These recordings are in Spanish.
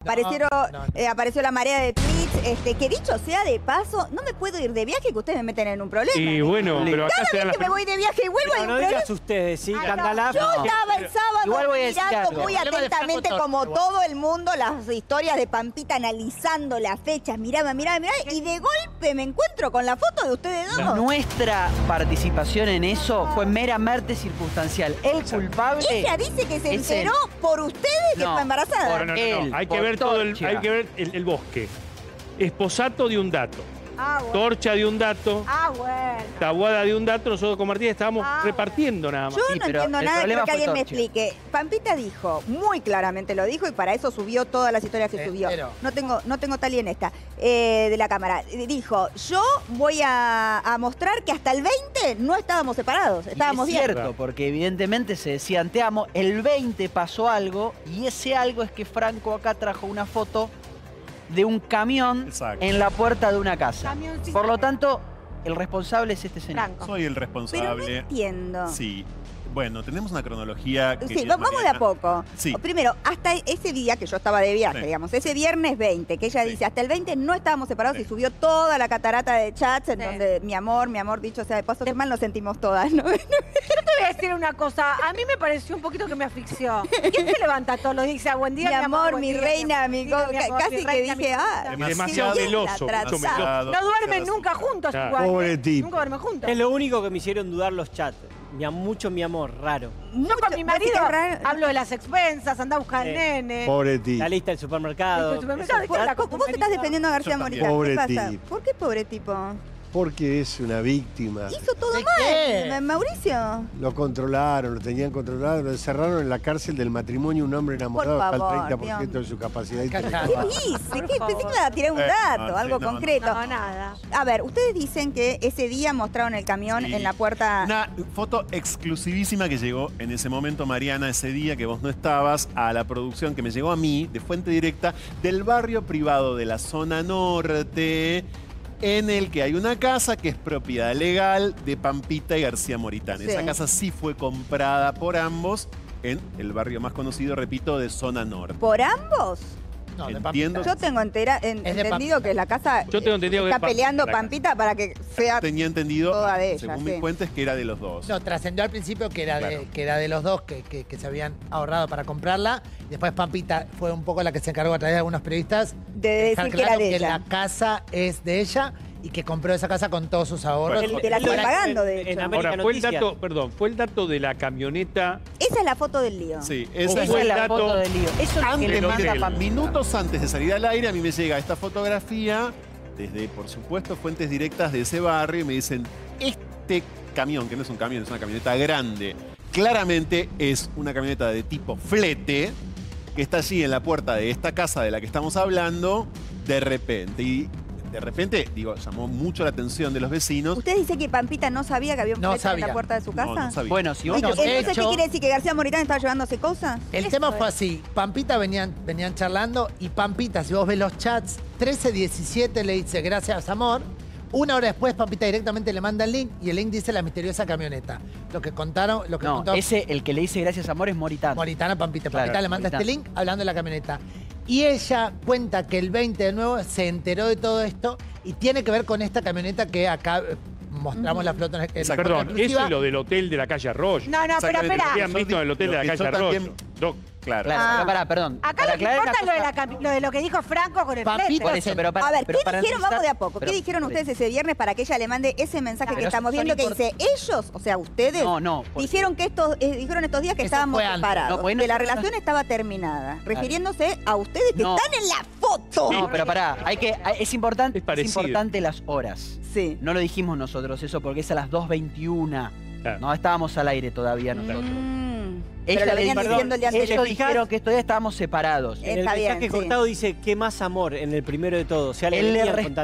Apareció la marea de tweets, que dicho sea de paso, no me puedo ir de viaje que ustedes me meten en un problema. Y bueno, pero acá cada vez que me voy de viaje y vuelvo hay un problema. digas ustedes, sí, Candalá. Yo estaba el sábado mirando muy algo. atentamente como todo el mundo las historias de Pampita, analizando las fechas, miraba, y de golpe me encuentro con la foto de ustedes dos. Nuestra participación en eso fue meramente circunstancial. El culpable... Ella dice que se enteró por ustedes que está embarazada. No. Hay que ver hay que ver el bosque. Esposato de un dato. Bueno. Torcha de un dato. Bueno. Tabuada de un dato. Nosotros con Martín estábamos repartiendo nada más. Yo no entiendo nada, quiero que alguien me explique. Pampita dijo, muy claramente lo dijo, y para eso subió todas las historias que subió. No tengo tal y en esta, de la cámara. Dijo, yo voy a mostrar que hasta el 20 no estábamos separados, estábamos bien. Es cierto, porque evidentemente se decían te amo. El 20 pasó algo, y ese algo es que Franco acá trajo una foto de un camión en la puerta de una casa. Por lo tanto, el responsable es este señor. Franco. Soy el responsable. Pero no entiendo. Sí. Bueno, tenemos una cronología que... Sí, vamos de a poco. Sí. Primero, hasta ese día que yo estaba de viaje, digamos, ese viernes 20, que ella dice, hasta el 20 no estábamos separados, y subió toda la catarata de chats en donde mi amor, dicho sea de paso, qué mal nos sentimos todas, ¿no? Yo te voy a decir una cosa, a mí me pareció un poquito que me asfixió. ¿Quién se levanta todos los días y dice, buen día, mi amor, mi reina, casi que dije, demasiado veloso. No duermen nunca juntos igual. Pobre tipo. Nunca duermen juntos. Es lo único que me hicieron dudar los chats. Mucho mi amor, raro. Yo con mi marido hablo de las expensas, anda a buscar al nene. Pobre tipo. La lista del supermercado. Vos estás defendiendo a García Moritán. Pobre ¿Qué pasa? tipo. ¿Por qué pobre tipo? Porque es una víctima. Hizo todo mal, Mauricio. Lo controlaron, lo tenían controlado, lo encerraron en la cárcel del matrimonio un hombre enamorado Por favor, hasta el 30% de su capacidad intelectual. ¿Qué dice? Pensé que iba a tirar un dato, algo concreto. No, nada. A ver, ustedes dicen que ese día mostraron el camión en la puerta... Una foto exclusivísima que llegó en ese momento, Mariana, ese día que vos no estabas, a la producción que me llegó a mí, de fuente directa, del barrio privado de la zona norte, en el que hay una casa que es propiedad legal de Pampita y García Moritán. Sí. Esa casa sí fue comprada por ambos en el barrio más conocido, repito, de zona norte. ¿Por ambos? No, entiendo. Yo tengo entendido que la casa está peleando Pampita para que sea tenía entendido, toda de ella. según mis fuentes, que era de los dos. No, trascendió al principio que era, que era de los dos que se habían ahorrado para comprarla. Después Pampita fue un poco la que se encargó a través de algunos periodistas de decir que era de ella. Que la casa es de ella y que compró esa casa con todos sus ahorros. Te la estoy pagando, de hecho. Ahora, fue el dato de la camioneta. Esa es la foto del lío. Sí, esa es la foto del lío. Eso es antes, que le manda Pampita. Minutos antes de salir al aire, a mí me llega esta fotografía desde, por supuesto, fuentes directas de ese barrio y me dicen, este camión, que no es un camión, es una camioneta grande, claramente es una camioneta de tipo flete que está allí en la puerta de esta casa de la que estamos hablando de repente. Y de repente, digo, llamó mucho la atención de los vecinos. ¿Usted dice que Pampita no sabía que había un flete en la puerta de su casa? No sabía. Bueno, si vos ¿Entonces qué quiere decir? ¿Que García Moritán estaba llevándose cosas? El tema fue así. Pampita venían charlando y Pampita, si vos ves los chats, 13:17 le dice gracias, amor. Una hora después, Pampita directamente le manda el link y el link dice la misteriosa camioneta. Lo que contaron... el que le dice gracias, amor, es Moritán. Moritán a Pampita. Claro, Pampita le manda Moritán. este link hablando de la camioneta. Y ella cuenta que el 20 de nuevo se enteró de todo esto y tiene que ver con esta camioneta que acá mostramos la flota. Perdón, eso es lo del hotel de la calle Arroyo. No, pero espera. Habían visto en el hotel de la calle Arroyo. Claro. Pero pará, perdón. Acá lo que importa es lo de lo que dijo Franco con el flete. Por eso, pero A ver, ¿qué dijeron? Vamos de a poco. pero- ¿Qué dijeron ustedes ese viernes para que ella le mande ese mensaje que estamos viendo que dice, ellos, o sea, ustedes, dijeron que dijeron estos días que estábamos separados, que la relación estaba terminada, refiriéndose a ustedes que están en la foto. No, pero pará, es importante las horas. Sí. No lo dijimos nosotros eso porque es a las 2:21. No estábamos al aire todavía nosotros. Pero lo venían diciendo el día anterior. Ellos dijeron que todavía estábamos separados. En el mensaje cortado dice, ¿qué más amor? En el primero de todos. O sea, Él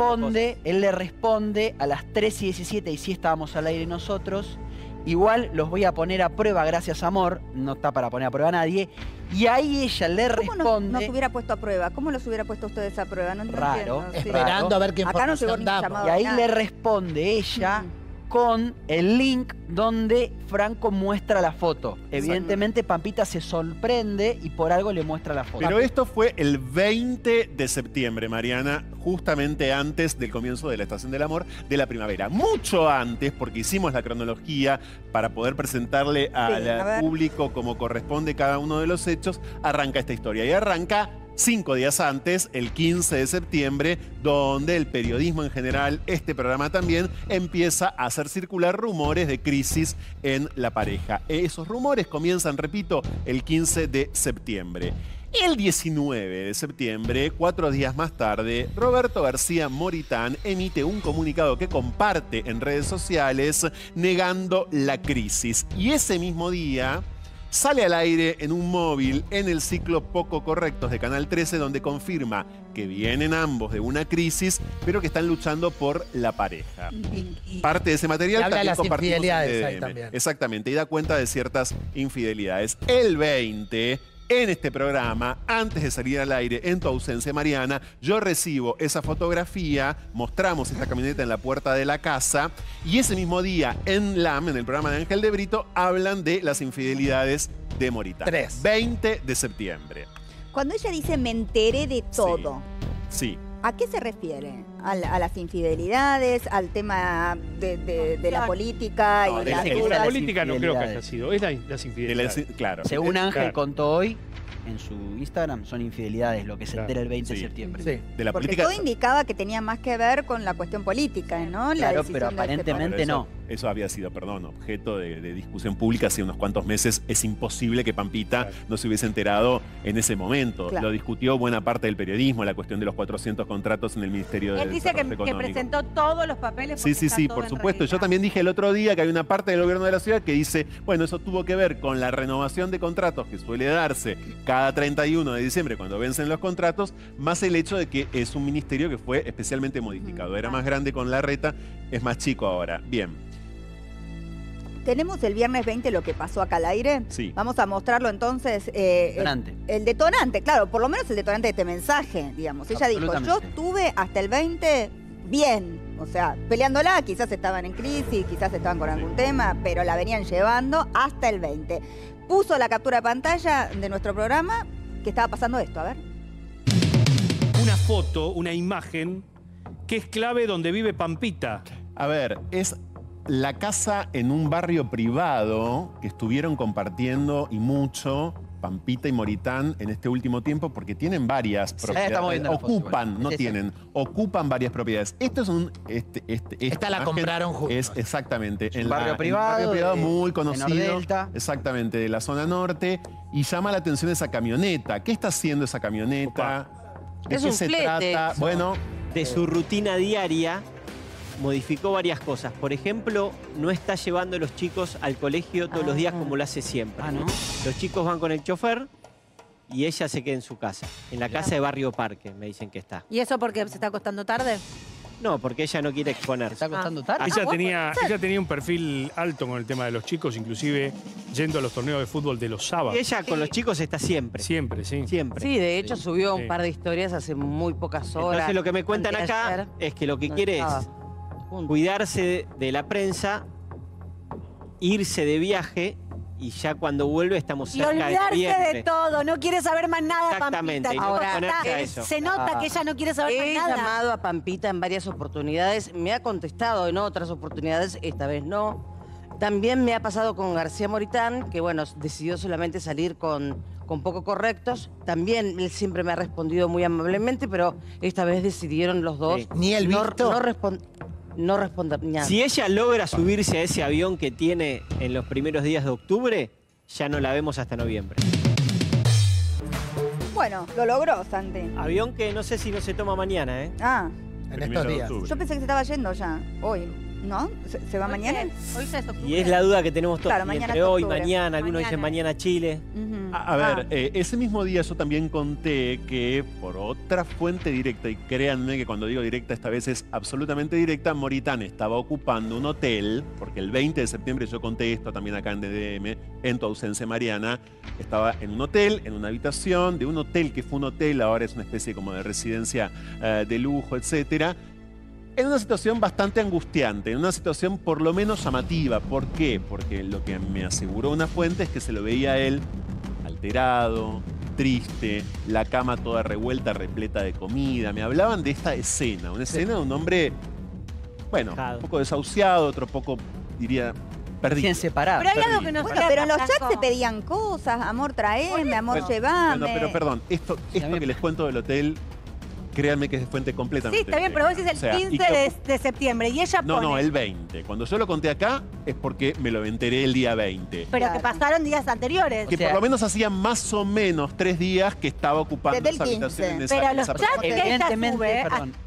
le responde a las 3:17 y sí estábamos al aire nosotros. Igual los voy a poner a prueba, gracias amor. No está para poner a prueba a nadie. Y ahí ella le responde... ¿Cómo nos hubiera puesto a prueba? ¿Cómo los hubiera puesto ustedes a prueba? No entiendo. Esperando a ver qué Acá no llegó información ningún damos. llamado. Y ahí le responde ella con el link donde Franco muestra la foto. Evidentemente Pampita se sorprende y por algo le muestra la foto. Pero esto fue el 20 de septiembre, Mariana, justamente antes del comienzo de la Estación del Amor de la primavera. Mucho antes, porque hicimos la cronología para poder presentarle al público como corresponde cada uno de los hechos, arranca esta historia. Y arranca 5 días antes, el 15 de septiembre, donde el periodismo en general, este programa también, empieza a hacer circular rumores de crisis en la pareja. Esos rumores comienzan, repito, el 15 de septiembre. El 19 de septiembre, 4 días más tarde, Roberto García Moritán emite un comunicado que comparte en redes sociales negando la crisis. Y ese mismo día sale al aire en un móvil en el ciclo Poco Correctos de Canal 13, donde confirma que vienen ambos de una crisis, pero que están luchando por la pareja. Parte de ese material habla de también las compartimos infidelidades en ahí TDM. también. Exactamente, y da cuenta de ciertas infidelidades. El 20... en este programa, antes de salir al aire, en tu ausencia, Mariana, yo recibo esa fotografía, mostramos esta camioneta en la puerta de la casa, y ese mismo día, en LAM, en el programa de Ángel de Brito, hablan de las infidelidades de Moritán. 20 de septiembre. Cuando ella dice me enteré de todo, Sí. ¿a qué se refiere? ¿A las infidelidades? ¿Al tema de la política? No, y de las La dudas? política no creo que haya sido, es las infidelidades. Claro. Según Ángel Claro. contó hoy en su Instagram, son infidelidades lo que se entera el 20 de septiembre. Sí. De la Porque política. todo indicaba que tenía más que ver con la cuestión política, ¿no? La Claro, decisión pero de este aparentemente Bueno, no. Eso había sido, objeto de discusión pública hace unos cuantos meses. Es imposible que Pampita no se hubiese enterado en ese momento. Claro. Lo discutió buena parte del periodismo, la cuestión de los 400 contratos en el Ministerio de Él dice que Desarrollo Económico. presentó todos los papeles. Sí, porque sí, está sí, todo por en supuesto. regla. Yo también dije el otro día que hay una parte del gobierno de la ciudad que dice, bueno, eso tuvo que ver con la renovación de contratos que suele darse cada 31 de diciembre cuando vencen los contratos, más el hecho de que es un ministerio que fue especialmente modificado. Era más grande con Larreta, es más chico ahora. Bien. ¿Tenemos el viernes 20 lo que pasó acá al aire? Sí. Vamos a mostrarlo entonces. Detonante. El detonante, claro, por lo menos el detonante de este mensaje, digamos. Ella dijo, yo Absolutamente. estuve hasta el 20 bien, o sea, peleándola, quizás estaban en crisis, quizás estaban con algún tema, pero la venían llevando hasta el 20. Puso la captura de pantalla de nuestro programa, que estaba pasando esto, a ver. Una foto, una imagen, que es clave donde vive Pampita. A ver, es la casa en un barrio privado que estuvieron compartiendo y mucho Pampita y Moritán en este último tiempo porque tienen varias propiedades. estamos viendo la foto, Ocupan, igual. no Es tienen, ocupan varias propiedades. Esto es un... Esta la imagen compraron juntos. Es exactamente. un barrio privado, muy de conocido. Nordelta. Exactamente, de la zona norte. Y llama la atención esa camioneta. ¿Qué está haciendo esa camioneta? ¿De Es qué un se flete. trata? Bueno, De su rutina diaria, modificó varias cosas. Por ejemplo, no está llevando a los chicos al colegio todos los días como lo hace siempre. Ah, ¿no? Los chicos van con el chofer y ella se queda en su casa. En la casa de Barrio Parque, me dicen que está. ¿Y eso porque se está acostando tarde? No, porque ella no quiere ¿Se exponerse. está costando tarde? Ella tenía un perfil alto con el tema de los chicos, inclusive yendo a los torneos de fútbol de los Y sábados. ella con los chicos está siempre. Siempre, sí. Siempre. Sí, de hecho subió Sí. un par de historias hace muy pocas horas. Entonces lo que me cuentan acá Anteayer, es que lo que no quiere estaba. es Punto. cuidarse de la prensa, irse de viaje y ya cuando vuelve estamos Y cerca de olvidarse noviembre. de todo, no quiere saber más nada, Exactamente, Pampita. y no Ahora, ponerse a eso. se nota que ella no quiere saber He más nada. llamado a Pampita en varias oportunidades, me ha contestado en otras oportunidades, esta vez no. También me ha pasado con García Moritán, que bueno, decidió solamente salir con Poco Correctos. También él siempre me ha respondido muy amablemente, pero esta vez decidieron los dos Sí. Ni el visto. no responder nada. Si ella logra subirse a ese avión que tiene en los primeros días de octubre, ya no la vemos hasta noviembre. Bueno, lo logró, Santi. Avión que no sé si no se toma mañana, ¿eh? Ah, En estos días. yo pensé que se estaba yendo ya, hoy, ¿no? ¿Se va mañana? Hoy ya es octubre. Y es la duda que tenemos todos. Claro, Y mañana entre es hoy, octubre. mañana, algunos dicen Mañana. mañana Chile. Ujú. A ver, ese mismo día yo también conté que por otra fuente directa, y créanme que cuando digo directa esta vez es absolutamente directa, Moritán estaba ocupando un hotel, porque el 20 de septiembre yo conté esto también acá en DDM, en tu ausencia, Mariana, estaba en un hotel, en una habitación de un hotel que fue un hotel, ahora es una especie como de residencia de lujo, etcétera. En una situación bastante angustiante, en una situación por lo menos llamativa. ¿Por qué? Porque lo que me aseguró una fuente es que se lo veía a él alterado, triste, la cama toda revuelta, repleta de comida. Me hablaban de esta escena, una escena de un hombre, bueno, un poco desahuciado, otro poco, diría, perdido. Bien separado. Pero hay algo que no Bueno, pero en los chats se pedían cosas, amor traeme, amor llevame. Bueno, pero perdón, esto que les cuento del hotel, créanme que es de fuente completamente. Sí, está bien, pero vos decís el 15 de septiembre y ella pone... No, el 20. Cuando yo lo conté acá es porque me lo enteré el día 20. Pero que pasaron días anteriores. Que por lo menos hacían más o menos 3 días que estaba ocupando Desde el esa habitación en esa Pero los esa chats persona. que ella sube...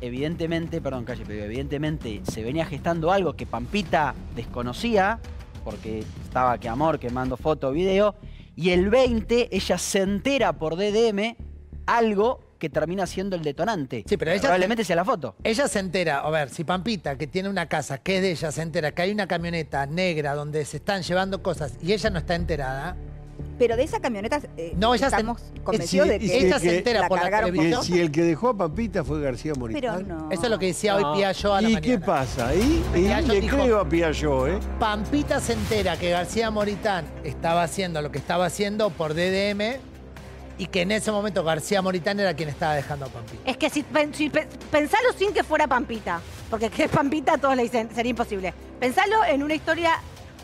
Evidentemente se venía gestando algo que Pampita desconocía, porque estaba que amor, que mando foto, video, y el 20 ella se entera por DDM algo que termina siendo el detonante. Sí, pero ella probablemente sea la foto. Ella se entera, a ver, si Pampita, que tiene una casa que es de ella, se entera que hay una camioneta negra donde se están llevando cosas y ella no está enterada. Pero de esa camioneta no, ella estamos convencidos de que ella se entera por la cargaron televisión. Si el que dejó a Pampita fue García Moritán. Pero no. Eso es lo que decía hoy Piaggio a la ¿Y mañana. qué pasa? Ahí Piaggio le dijo, creo a Piaggio, ¿eh? Pampita se entera que García Moritán estaba haciendo lo que estaba haciendo por DDM y que en ese momento García Moritán era quien estaba dejando a Pampita. Es que si pensalo sin que fuera Pampita, porque que es Pampita todos le dicen, sería imposible. Pensalo en una historia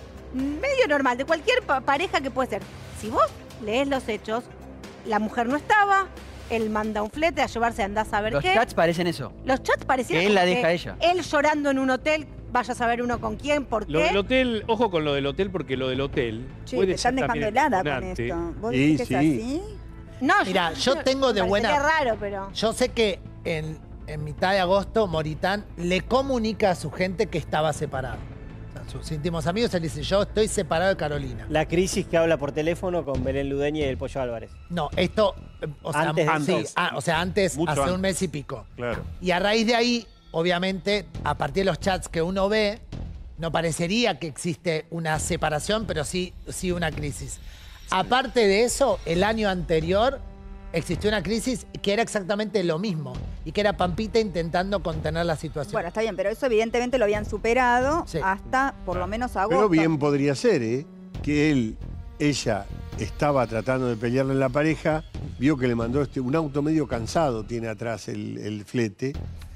medio normal, de cualquier pareja que puede ser. Si vos lees los hechos, la mujer no estaba, él manda un flete a llevarse a andar a saber Los qué. chats parecen eso. Los chats parecían Que él la como deja a ella. Él llorando en un hotel, vaya a saber uno con quién, por qué. Lo del hotel, ojo con lo del hotel, porque lo del hotel Che, puede te están ser dejando también helada con detonante. esto. ¿Vos decís que es así? No, Mira, yo tengo de buena... Sería raro, pero... Yo sé que en mitad de agosto Moritán le comunica a su gente que estaba separado. O sea, sus íntimos amigos, él dice, yo estoy separado de Carolina. La crisis que habla por teléfono con Belén Ludeña y el Pollo Álvarez. No, esto, o sea, Antes. antes, Mucho hace antes. un mes y pico. Claro. Y a raíz de ahí, obviamente, a partir de los chats que uno ve, no parecería que existe una separación, pero sí una crisis. Aparte de eso, el año anterior existió una crisis que era exactamente lo mismo y que era Pampita intentando contener la situación. Bueno, está bien, pero eso evidentemente lo habían superado Sí. hasta por lo menos agosto. Pero bien podría ser, ¿eh? Que ella estaba tratando de pelearle en la pareja, vio que le mandó un auto medio cansado, tiene atrás el flete,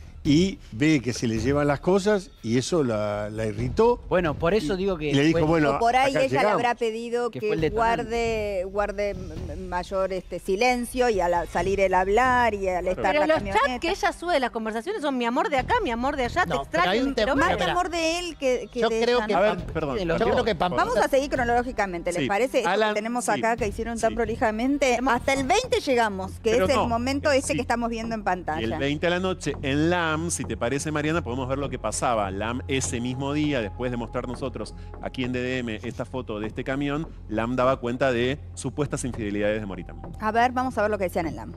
y ve que se le llevan las cosas y eso la irritó. Bueno, por eso digo que... Y le dijo, fue- bueno, O por ahí acá ella le llegamos. habrá pedido Que fue que el detonante. guarde mayor silencio y al salir el hablar y al estar Pero la los chats camioneta. que ella sube de las conversaciones son mi amor de acá, mi amor de allá, No, te pero hay extraño, un te quiero tema- más. Más amor de él que Yo de creo ella, que ¿no? A ver, perdón. Yo creo que Pampita... Vamos a seguir cronológicamente, ¿les Sí. parece? Esto Alan, que tenemos sí, acá, que hicieron tan sí. prolijamente. Hasta el 20 llegamos, que Pero es el no, momento sí. que estamos viendo en Y pantalla. el 20 a la noche en LAM, si te parece, Mariana, podemos ver lo que pasaba. LAM ese mismo día, después de mostrar nosotros aquí en DDM esta foto de este camión, LAM daba cuenta de supuestas infidelidades de Moritán. A ver, vamos a ver lo que decían en LAM.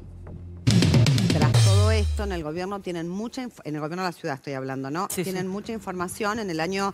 Tras todo esto, en el gobierno tienen en el gobierno de la ciudad estoy hablando, ¿no? Sí, tienen sí. mucha información. En el año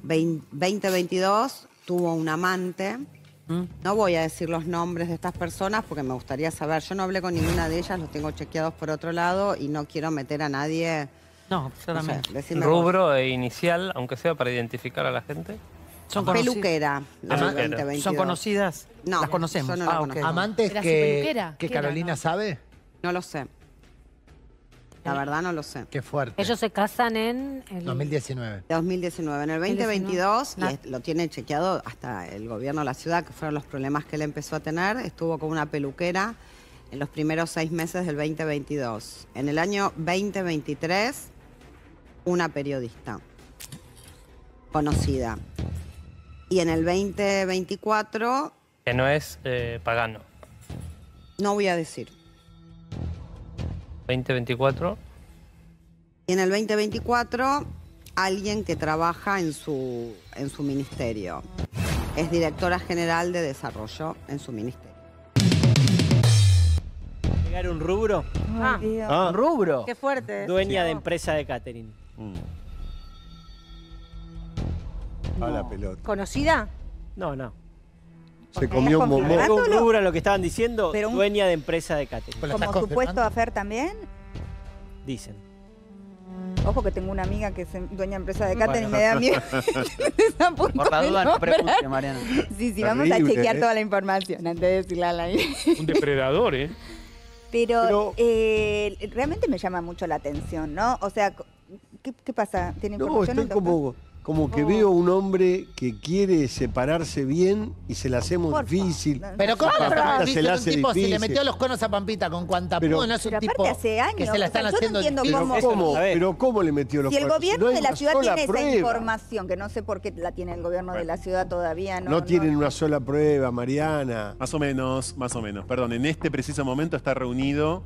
2022 tuvo un amante. No voy a decir los nombres de estas personas porque me gustaría saber. Yo no hablé con ninguna de ellas, los tengo chequeados por otro lado y no quiero meter a nadie. No, No sé, decime vos. Rubro e inicial, aunque sea para identificar a la gente. Son conocidas. Peluquera, la del 2022. ¿Son conocidas? No, Las conocemos. yo no la Ah, ok. conozco. ¿Amantes ¿Era su que peluquera? ¿Qué era, Carolina no? sabe? No lo sé. La verdad no lo sé. Qué fuerte. Ellos se casan en... el- 2019. 2019. En el 2022, y lo tiene chequeado hasta el gobierno de la ciudad, que fueron los problemas que él empezó a tener, estuvo con una peluquera en los primeros 6 meses del 2022. En el año 2023, una periodista conocida. Y en el 2024, Que no es pagano. no voy a decir. 2024. Y en el 2024, alguien que trabaja en su ministerio. Es directora general de desarrollo en su ministerio. Llegar un rubro, Ah, Un rubro. qué fuerte. dueña de empresa de catering. A la pelota. ¿Conocida? No, no. Se comió un bombón. confirmado? Un rubro, lo que estaban diciendo, Pero un- dueña de empresa de catering. ¿Lo estás Como supuesto confirmando? afer también. Dicen. Ojo que tengo una amiga que es dueña de empresa de catering y me da miedo. Por la duda no pregunte, Mariana. Sí, vamos a chequear toda la información antes de decirla al aire. Un depredador, ¿eh? Pero realmente me llama mucho la atención, ¿no? O sea, ¿qué pasa? ¿Tiene información? No, estoy como que veo un hombre que quiere separarse bien y se la hacemos difícil. Pero ¿cómo se la hace tipo, si difícil? le metió los conos a Pampita con cuanta pudo, no es un tipo hace años, que se la están haciendo yo no difícil. entiendo Pero ¿cómo le metió los Si el cuernos? gobierno No hay de la una ciudad sola tiene esa prueba. información, que no sé por qué la tiene el gobierno de la ciudad todavía. No tienen una sola prueba, Mariana. Más o menos. Perdón, en este preciso momento está reunido,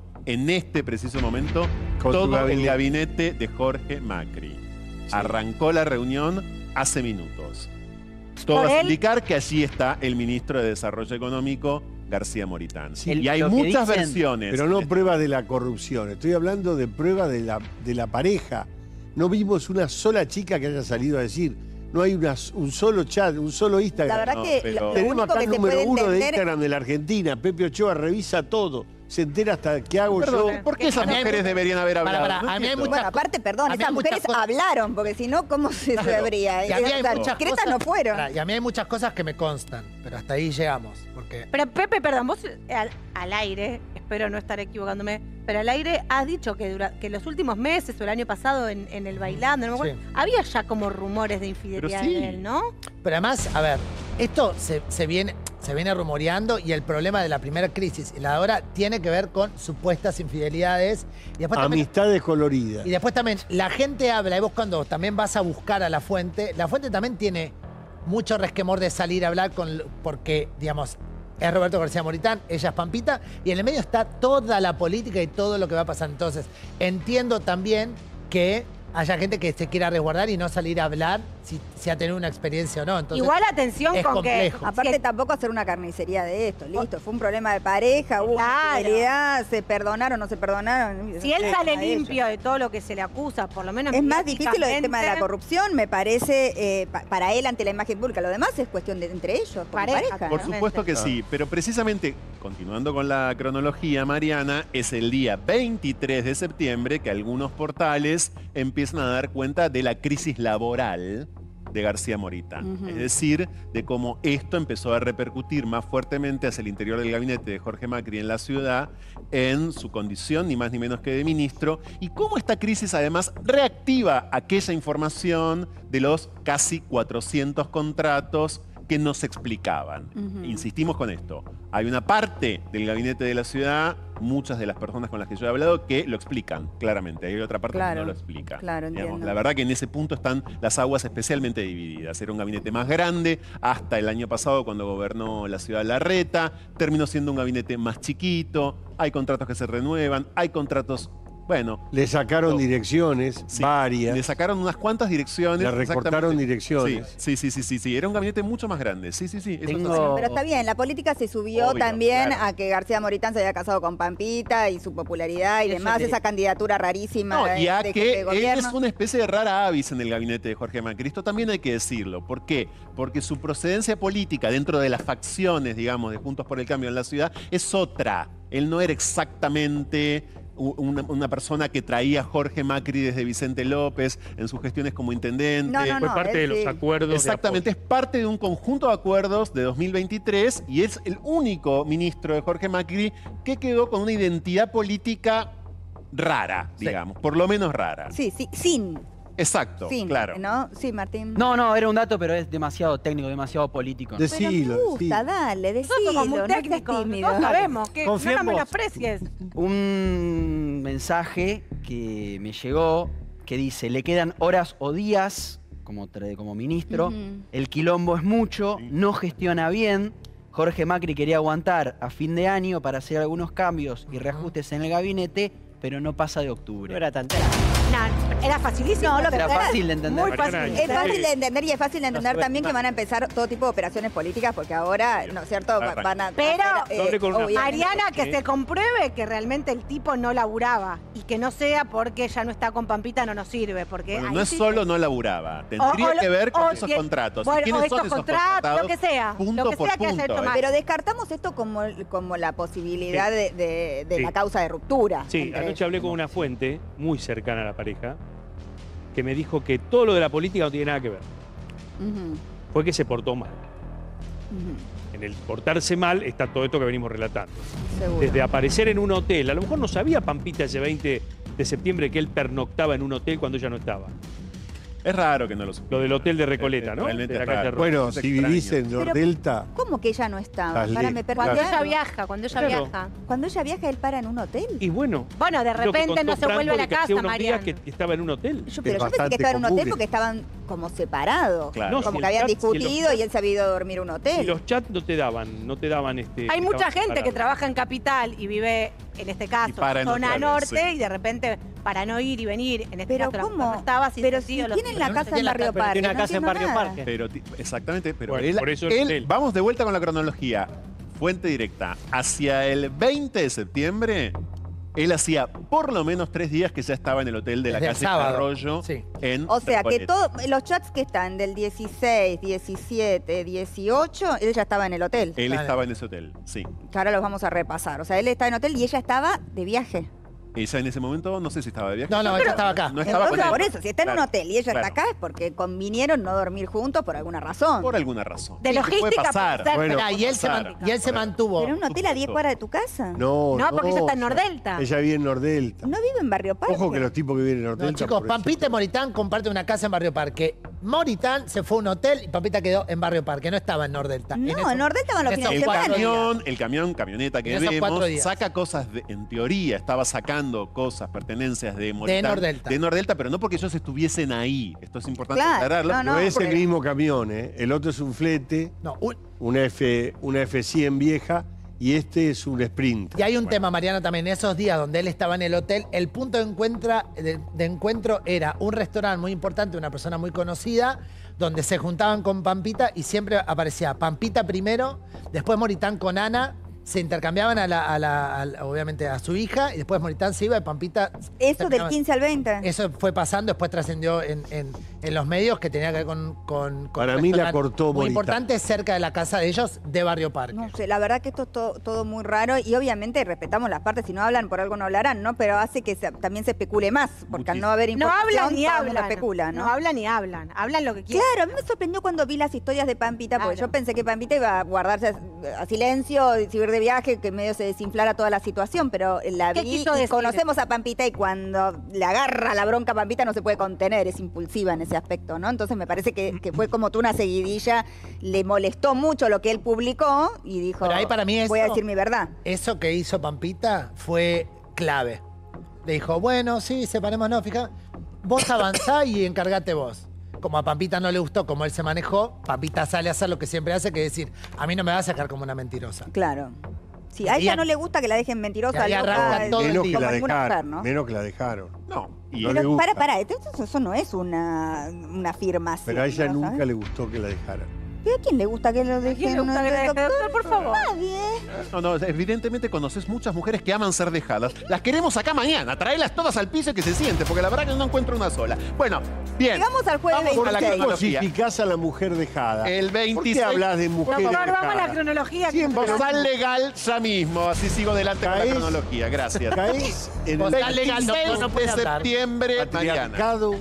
Con todo el gabinete de Jorge Macri. Arrancó la reunión hace minutos. Todo a indicar que allí está el ministro de Desarrollo Económico, García Moritán. Sí, y hay muchas versiones. Pero no pruebas de la corrupción. Estoy hablando de pruebas de la pareja. No vimos una sola chica que haya salido a decir. No hay un solo chat, un solo Instagram. La verdad que lo tenemos único acá que el se número puede 1 de entender... Instagram de la Argentina. Pepe Ochoa revisa todo. Se entera hasta qué hago yo. ¿Por qué esas mujeres deberían haber hablado? Para, a mí hay muchas Bueno, aparte, perdón, esas mujeres hablaron, porque si no, ¿cómo se sabría? Y a mí hay muchas Discretas cosas, no fueron. Y a mí hay muchas cosas que me constan, pero hasta ahí llegamos. Porque... Pero Pepe, perdón, vos al aire, espero no estar equivocándome, pero al aire has dicho que los últimos meses o el año pasado en el Bailando, no me acuerdo, había ya como rumores de infidelidad de él, ¿no? Pero además, a ver, esto se viene rumoreando y el problema de la primera crisis y la de ahora tiene que ver con supuestas infidelidades. Y después amistades coloridas. Y después también la gente habla, y vos cuando también vas a buscar a la fuente también tiene mucho resquemor de salir a hablar porque, digamos, es Roberto García Moritán, ella es Pampita, y en el medio está toda la política y todo lo que va a pasar. Entonces, entiendo también que haya gente que se quiera resguardar y no salir a hablar si ha tenido una experiencia o no. Entonces, igual atención es con complejo. que... Aparte tampoco hacer una carnicería de esto, listo. Fue un problema de pareja, hubo infidelidad, se perdonaron, no se perdonaron. Si él sale limpio de todo lo que se le acusa, por lo menos... Es más difícil lo del tema de la corrupción, me parece, para él ante la imagen pública. Lo demás es cuestión de entre ellos, pareja. Por supuesto que sí, pero precisamente, continuando con la cronología, Mariana, es el día 23 de septiembre que algunos portales empiezan a dar cuenta de la crisis laboral de García Moritán. Es decir, de cómo esto empezó a repercutir más fuertemente hacia el interior del gabinete de Jorge Macri en la ciudad, en su condición ni más ni menos que de ministro, y cómo esta crisis además reactiva aquella información de los casi 400 contratos que no se explicaban. Insistimos con esto. Hay una parte del gabinete de la ciudad, muchas de las personas con las que yo he hablado, que lo explican claramente. Hay otra parte que no lo explica. Claro, entiendo. La verdad que en ese punto están las aguas especialmente divididas. Era un gabinete más grande hasta el año pasado cuando gobernó la ciudad de Larreta. Terminó siendo un gabinete más chiquito. Hay contratos que se renuevan. Hay contratos... Bueno, le sacaron direcciones, varias. Le sacaron unas cuantas direcciones. Le recortaron direcciones. Sí. Era un gabinete mucho más grande. Sí. Pero está bien, la política se subió también a que García Moritán se había casado con Pampita y su popularidad y demás, esa candidatura rarísima. No, y a de que él gobierno. es una especie de rara avis en el gabinete de Jorge Macri. Esto también hay que decirlo. ¿Por qué? Porque su procedencia política dentro de las facciones, digamos, de Juntos por el Cambio en la ciudad, es otra. Él no era exactamente... Una persona que traía a Jorge Macri desde Vicente López en sus gestiones como intendente. Fue parte de los acuerdos. Exactamente, es parte de un conjunto de acuerdos de 2023 y es el único ministro de Jorge Macri que quedó con una identidad política rara, digamos, por lo menos rara. Sí, sin. Exacto, claro. ¿No? Sí, Martín. No, era un dato, pero es demasiado técnico, demasiado político. Pero me gusta, dale, decilo. Nosotros como un técnico, no sabemos, que no nos menosprecies. Un mensaje que me llegó que dice, le quedan horas o días como ministro, el quilombo es mucho, no gestiona bien, Jorge Macri quería aguantar a fin de año para hacer algunos cambios y reajustes en el gabinete, pero no pasa de octubre. No era tan No, era facilísimo. Era fácil de entender. Muy fácil. Es fácil de entender y es fácil de entender también que van a empezar todo tipo de operaciones políticas porque ahora, ¿no es cierto? Van a... Pero, obviamente, Mariana, que se compruebe que realmente el tipo no laburaba y que no sea porque ya no está con Pampita no nos sirve. Porque Bueno, no es solo no laburaba, tendría que ver con esos contratos. Bueno, ¿Quiénes son esos esos contratos, lo que sea. Punto Lo que por sea que haya punto, hecho mal. Pero descartamos esto como la posibilidad de la causa de ruptura. Sí, entre anoche ellos. hablé con una fuente muy cercana a la pareja que me dijo que todo lo de la política no tiene nada que ver. Ujú, Fue que se portó mal. ujú, En el portarse mal está todo esto que venimos relatando. seguro. Desde aparecer en un hotel, a lo mejor no sabía Pampita ese 20 de septiembre que él pernoctaba en un hotel cuando ella no estaba. Es raro que no lo supiera. Lo del hotel de Recoleta, ¿no? Realmente De la es raro. calle Roja. Bueno, Es si extraño. vivís en Nordelta, ¿Cómo que ella no estaba? Estás Para, lejos. me perdí Cuando algo. ella viaja, cuando ella Claro. viaja. Cuando ella viaja, él para en un hotel. Y bueno. Bueno, de lo que repente no contó se vuelve a Franco la de que hacía casa, unos días Mariano. que estaba en un hotel. Pero yo pensé bastante que estaba en un hotel común. porque estaban como separados. Claro. No, Como si que el habían chat- si discutido los- y él se había ido a dormir a un Y hotel. los chats no te daban Hay mucha estaban gente que separados. trabaja en Capital y vive, en este caso, para en zona hoteles, norte, sí. y de repente, para no ir y venir, en este Pero caso, ¿cómo? no estaba así Pero sencillo, si los- tienen la casa en tiene la Barrio casa- pero Parque. tiene una no casa en entiendo Barrio nada. Parque. Pero, exactamente, pero Bueno, él, por eso el hotel. vamos de vuelta con la cronología. Fuente directa. Hacia el 20 de septiembre, él hacía por lo menos 3 días que ya estaba en el hotel de la Desde el calle sábado. Arroyo. Sí. En O sea, que Recoleta. todos los chats que están del 16, 17, 18, él ya estaba en el hotel. Él Claro. estaba en ese hotel, sí. Que ahora los vamos a repasar. O sea, él estaba en hotel y ella estaba de viaje. Ella en ese momento, no sé si estaba de viaje. No, ella estaba acá. No estaba con Entonces, él. por eso, si está en un Claro, hotel y ella claro. está acá es porque convinieron no dormir juntos por alguna razón. Por alguna razón. De Sí, logística, puede pasar. puede ser. Bueno, Mirá, y él se, pasar. y él se mantuvo. Pero un hotel a 10 cuadras de tu casa. no. No, porque ella está en Nordelta. Ella vive en Nordelta. No vive en Barrio Parque. Ojo que los tipos que viven en No, Nordelta. chicos, por Pampita y Moritán comparten una casa en Barrio Parque. Moritán se fue a un hotel y Pampita quedó en Barrio Parque, no estaba en Nordelta. No, en Nordelta van los en fines de esos semana. Camioneta que En esos 4 vemos, días. saca cosas, en teoría, estaba sacando cosas, pertenencias de Moritán, Nordelta. de Nordelta, pero no porque ellos estuviesen ahí. Esto es importante Claro, aclararlo. no, No es porque- el mismo camión, ¿eh? El otro es un flete, No, una F100 vieja y este es un Sprint. y hay un tema, Mariano, también. En esos días donde él estaba en el hotel, el punto de encuentro era un restaurante muy importante, una persona muy conocida, donde se juntaban con Pampita y siempre aparecía Pampita primero, después Moritán con Ana, se intercambiaban obviamente a su hija y después Moritán se iba y Pampita... Eso del 15 al 20. Eso fue pasando, después trascendió en los medios que tenía que ver con Para un mí la restaurante cortó muy Moritán. importante cerca de la casa de ellos de Barrio Parque. No sé, la verdad que esto es todo muy raro y obviamente respetamos las partes, si no hablan por algo no hablarán, ¿no? Pero hace que también se especule más, porque al no haber No información hablan ni todo el mundo hablan. especula, ¿no? No hablan ni hablan. Hablan lo que quieren. Claro, a mí me sorprendió cuando vi las historias de Pampita, porque Claro. yo pensé que Pampita iba a guardarse a silencio, y seguir de viaje, que medio se desinflara toda la situación, pero la ¿Qué vi quiso y decir? conocemos a Pampita y cuando le agarra la bronca a Pampita no se puede contener, es impulsiva en ese aspecto, ¿no? Entonces me parece que fue como tú una seguidilla, le molestó mucho lo que él publicó y dijo, Pero ahí para mí voy a eso- decir mi verdad. Eso que hizo Pampita fue clave. Le dijo, bueno, sí, separémonos, fija, vos avanzá y encargate vos. Como a Pampita no le gustó cómo él se manejó, Pampita sale a hacer lo que siempre hace, que es decir, a mí no me va a sacar como una mentirosa. Claro. Sí, a ella no le gusta que la dejen mentirosa, Y ahí loca, arranca todo el Menos día. que la como ninguna dejaron. mujer, ¿no? Menos que la dejaron. No. Y No le Pero gusta. para, eso no es una afirmación. Pero a ella ¿no? nunca ¿Sabes? le gustó que la dejaran. ¿Pero a quién le gusta que lo dejen? quién le gusta que la dejen, doctor, por favor? Nadie. No, evidentemente conoces muchas mujeres que aman ser dejadas. Las queremos acá mañana. Traelas todas al piso y que se siente, porque la verdad que no encuentro una sola. Bueno, bien. Llegamos al jueves Vamos a la 26. cronología. Cosificás a la mujer dejada. El ¿Por qué 26. hablas de mujeres Doctor, vamos a la dejadas? cronología. Siempre Postal legal ya mismo. Así sigo delante con la Caes- cronología. Gracias. Caes en el Postal legal, 26 doctor, no puede de andar. septiembre, mañana. patriarcado.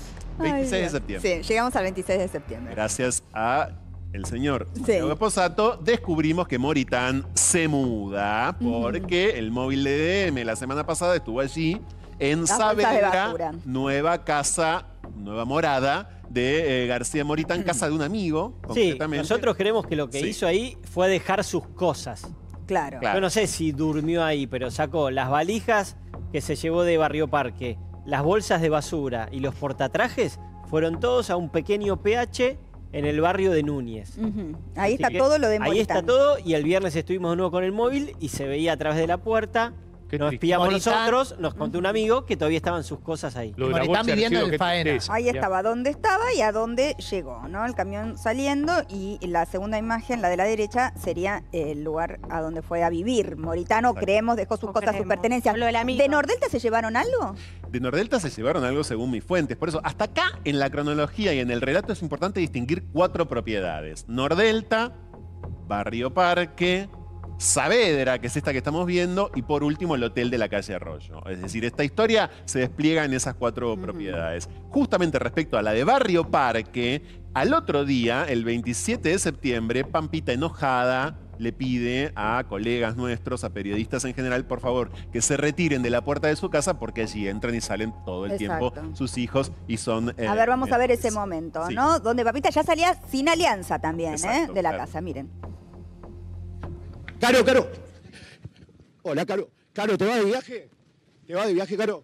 26 de Dios. septiembre. Sí, llegamos al 26 de septiembre. Gracias a el señor Sí. Santiago Posato, descubrimos que Moritán se muda porque el móvil de DM la semana pasada estuvo allí en Las bolsas de Saavedra, basura. nueva casa, nueva morada de García Moritán, casa de un amigo, Sí, concretamente. nosotros creemos que lo que Sí. hizo ahí fue dejar sus cosas. Claro. Claro. Yo no sé si durmió ahí, pero sacó las valijas que se llevó de Barrio Parque, las bolsas de basura y los portatrajes fueron todos a un pequeño PH en el barrio de Núñez. Ujú. Ahí Así está que todo lo de Ahí Moritán. está todo y el viernes estuvimos de nuevo con el móvil y se veía a través de la puerta. Qué Nos triste. espiamos Moritán. nosotros, nos contó un amigo que todavía estaban sus cosas ahí. Lo de la Moritán bolsa de viviendo residuos, en qué Faena. tristeza. Ahí Ya. estaba donde estaba y a dónde llegó, ¿no? El camión saliendo y la segunda imagen, la de la derecha, sería el lugar a donde fue a vivir. Moritano, creemos, dejó sus O cosas, sus creemos. pertenencias. Lo del amigo. ¿De Nordelta se llevaron algo? De Nordelta se llevaron algo según mis fuentes. Por eso, hasta acá en la cronología y en el relato es importante distinguir 4 propiedades. Nordelta, Barrio Parque, Saavedra, que es esta que estamos viendo, y por último el hotel de la calle Arroyo. Es decir, esta historia se despliega en esas 4 propiedades. Justamente respecto a la de Barrio Parque, al otro día, el 27 de septiembre, Pampita enojada le pide a colegas nuestros, a periodistas en general, por favor, que se retiren de la puerta de su casa porque allí entran y salen todo el tiempo sus hijos y son... a ver, vamos a ver ese momento, ¿no? Donde Pampita ya salía sin alianza también, de la casa, miren. Caro, Caro. Hola, Caro. Caro, ¿te vas de viaje? ¿Te vas de viaje, Caro?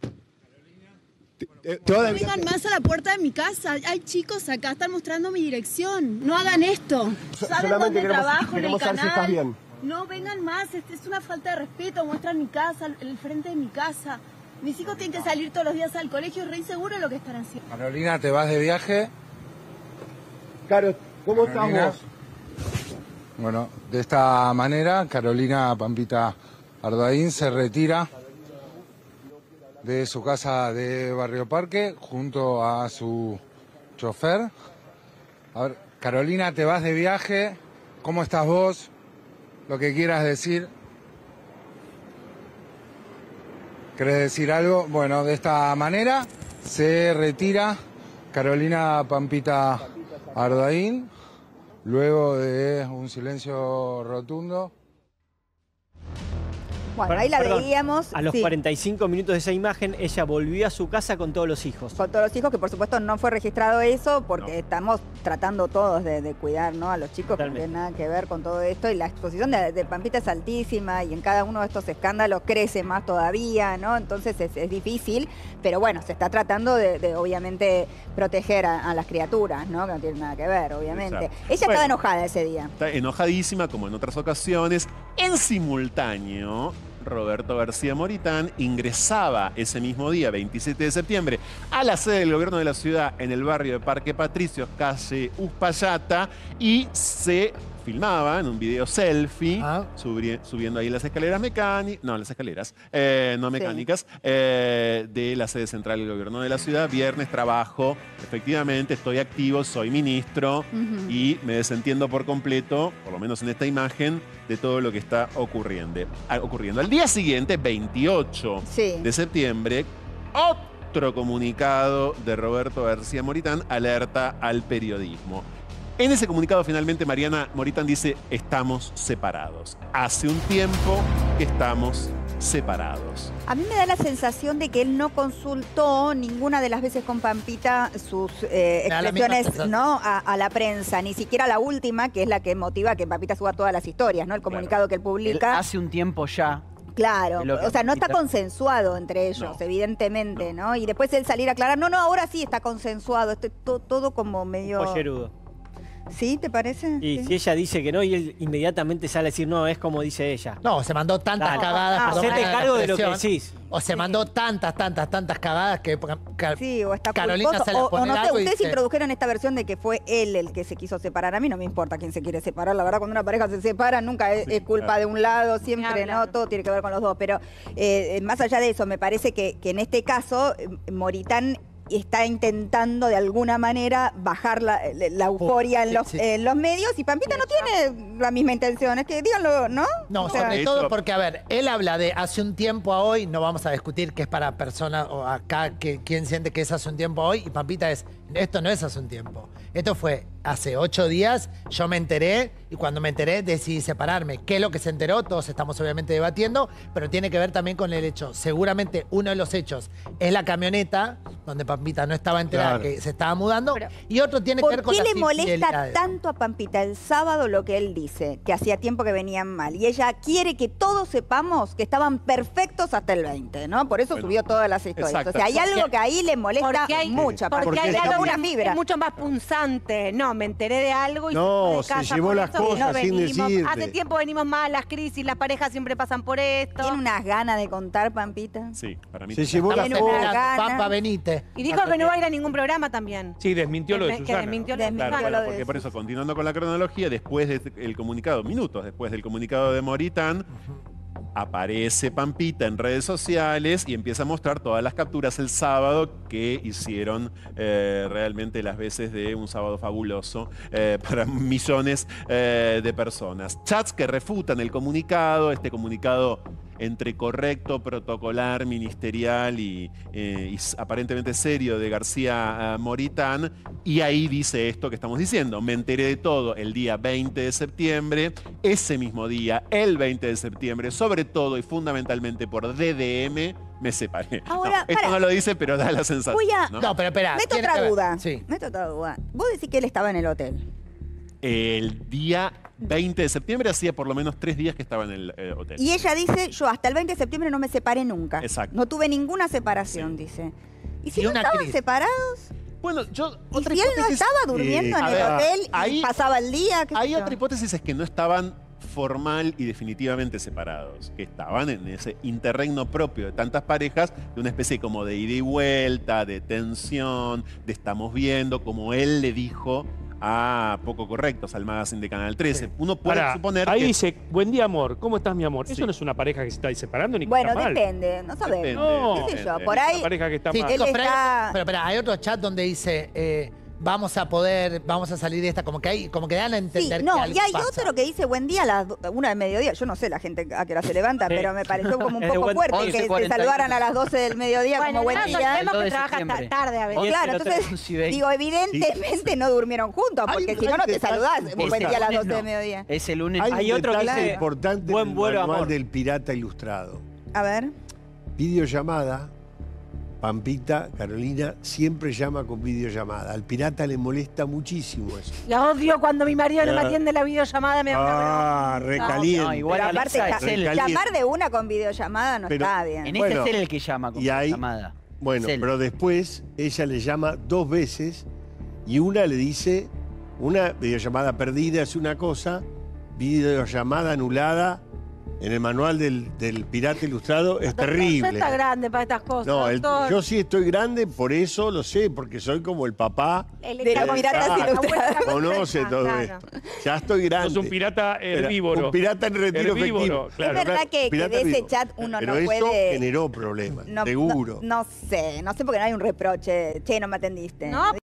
No vengan más a la puerta de mi casa. Hay chicos acá, están mostrando mi dirección. No hagan esto. ¿Saben dónde trabajo en el canal? Si estás bien. No vengan más, es una falta de respeto. Muestran mi casa, el frente de mi casa. Mis hijos tienen que salir todos los días al colegio, es re inseguro lo que están haciendo. Carolina, ¿te vas de viaje? Caro, ¿cómo estás vos? Bueno, de esta manera, Carolina Pampita Ardoain se retira de su casa de Barrio Parque junto a su chofer. A ver, Carolina, te vas de viaje. ¿Cómo estás vos? Lo que quieras decir. ¿Querés decir algo? Bueno, de esta manera se retira Carolina Pampita Ardoain luego de un silencio rotundo. Bueno, ahí la veíamos. A los 45 minutos de esa imagen, ella volvió a su casa con todos los hijos. Con todos los hijos, que por supuesto no fue registrado eso, porque estamos tratando todos de cuidar, ¿no? A los chicos, que no tienen nada que ver con todo esto. Y la exposición de Pampita es altísima y en cada uno de estos escándalos crece más todavía, ¿no? Entonces es difícil, pero bueno, se está tratando de obviamente proteger a las criaturas, ¿no? Que no tienen nada que ver, obviamente. Exacto. Ella estaba enojada ese día. Está enojadísima, como en otras ocasiones. En simultáneo, Roberto García Moritán ingresaba ese mismo día, 27 de septiembre, a la sede del gobierno de la ciudad en el barrio de Parque Patricios, calle Uspallata, y se filmaba en un video selfie, subiendo ahí las escaleras mecánicas, no, las escaleras, no mecánicas, de la sede central del gobierno de la ciudad. Viernes trabajo, efectivamente, estoy activo, soy ministro y me desentiendo por completo, por lo menos en esta imagen, de todo lo que está ocurriendo. Al día siguiente, 28 de septiembre, otro comunicado de Roberto García Moritán alerta al periodismo. En ese comunicado, finalmente, Mariana Moritán dice: estamos separados. Hace un tiempo que estamos separados. A mí me da la sensación de que él no consultó ninguna de las veces con Pampita sus expresiones, ¿no? a la prensa, ni siquiera la última, que es la que motiva que Pampita suba todas las historias, ¿no? El comunicado que él publica. Él hace un tiempo ya. Claro, o sea, no está consensuado entre ellos, evidentemente, ¿no? Y después él salir a aclarar, no, ahora sí está consensuado, todo como medio... Pollerudo. ¿Sí? ¿Te parece? Y sí. Si ella dice que no y él inmediatamente sale a decir no, es como dice ella. No, se mandó tantas cagadas. Hacete cargo de lo que decís. O se mandó tantas cagadas que sí, o está Carolina culposo, sale a poner o no sé, algo y ustedes dice... introdujeron esta versión de que fue él el que se quiso separar. A mí no me importa quién se quiere separar. La verdad, cuando una pareja se separa, nunca es culpa de un lado, siempre, ¿no? Todo tiene que ver con los dos. Pero más allá de eso, me parece que en este caso, Moritán está intentando de alguna manera bajar la euforia en los medios, y Pampita no tiene la misma intención, es que díganlo, ¿no? No, sobre todo porque, a ver, él habla de hace un tiempo a hoy, no vamos a discutir qué es para personas o acá, quién siente que es hace un tiempo a hoy, y Pampita esto no es hace un tiempo, esto fue hace 8 días, yo me enteré, y cuando me enteré decidí separarme. ¿Qué es lo que se enteró? Todos estamos obviamente debatiendo, pero tiene que ver también con el hecho, seguramente uno de los hechos es la camioneta, donde Pampita no estaba enterada, que se estaba mudando, y otro tiene que ver con las infidelidades. ¿Por qué le molesta infidelidades. tanto a Pampita el sábado lo que él dice? Que hacía tiempo que venían mal, y ella quiere que todos sepamos que estaban perfectos hasta el 20, ¿no? Por eso subió todas las historias. Exacto. O sea, hay algo que ahí le molesta mucho. Porque hay algo una fibra. es mucho más punzante. No, me enteré de algo y no, se fue de casa se llevó por las eso, cosas sin decirte. Hace tiempo venimos mal, las crisis, las parejas siempre pasan por esto. ¿Tiene unas ganas de contar, Pampita? Sí, para mí. Se llevó las cosas. Pampa, venite. Y dijo que no va a ir a ningún programa también. Sí, desmintió lo de Susana. Desmintió lo de Claro, Susana. bueno, porque por eso, continuando con la cronología, después del comunicado, minutos después del comunicado de Moritán, Aparece Pampita en redes sociales y empieza a mostrar todas las capturas el sábado que hicieron realmente las veces de un sábado fabuloso para millones de personas. Chats que refutan el comunicado, este comunicado entre correcto, protocolar, ministerial y aparentemente serio de García Moritán, y ahí dice esto que estamos diciendo: me enteré de todo el día 20 de septiembre, ese mismo día, el 20 de septiembre, sobre todo y fundamentalmente por DDM, me separé. Ahora, esto no lo dice, pero da la sensación. No, pero espera. Meto otra duda. Meto otra duda. Vos decís que él estaba en el hotel. El día 20 de septiembre hacía por lo menos 3 días que estaba en el hotel. Y ella dice, yo hasta el 20 de septiembre no me separé nunca. Exacto. No tuve ninguna separación, dice. ¿Y si no estaban separados? Bueno, ¿Y si él no estaba durmiendo en el hotel y pasaba el día? Hay otra hipótesis, es que no estaban formal y definitivamente separados, que estaban en ese interregno propio de tantas parejas, de una especie como de ida y vuelta, de tensión, de estamos viendo, como él le dijo a Poco Correctos, al magazine de Canal 13. Uno puede suponer ahí que... dice, buen día, amor, ¿cómo estás, mi amor? Eso no es una pareja que se está ahí separando ni que bueno, está mal. Depende, no sabemos. No, ¿Qué sé yo? Por ahí... Una pareja que está Sí, mal. chicos, pero espera, hay otro chat donde dice, vamos a salir de esta, como que dan a entender sí, que no, algo y hay pasa. otro que dice buen día a las 1 del mediodía. Yo no sé la gente a qué hora se levanta, pero me pareció como un poco fuerte que te saludaran a las 12 del mediodía como buen día. Sabemos que trabaja tarde a veces. Claro, entonces, digo, evidentemente no durmieron juntos, porque si no, no te saludás un buen día a las 12 del mediodía. Es el lunes. Hay otro que detalle dice, importante buen en el vuelo, manual amor. del pirata ilustrado. A ver. Videollamada. Pampita, Carolina, siempre llama con videollamada. Al pirata le molesta muchísimo eso. La odio cuando mi marido no me atiende la videollamada. Me recaliente. No, igual aparte, Alexa, llamar de una con videollamada no Pero, está bien. En este es él el que llama con videollamada. Bueno, Es él. pero después ella le llama 2 veces y una le dice, una videollamada perdida es una cosa, videollamada anulada en el manual del pirata ilustrado es terrible. Usted está grande para estas cosas, No, doctor. yo sí estoy grande, por eso lo sé, porque soy como el papá De los piratas ilustrados. conoce todo Claro. esto. Ya estoy grande. Sos un pirata herbívoro. Un pirata en retiro efectivo. Es verdad que de ese chat uno pero no eso puede... generó problemas, No, seguro. No sé porque no hay un reproche. Che, no me atendiste. No,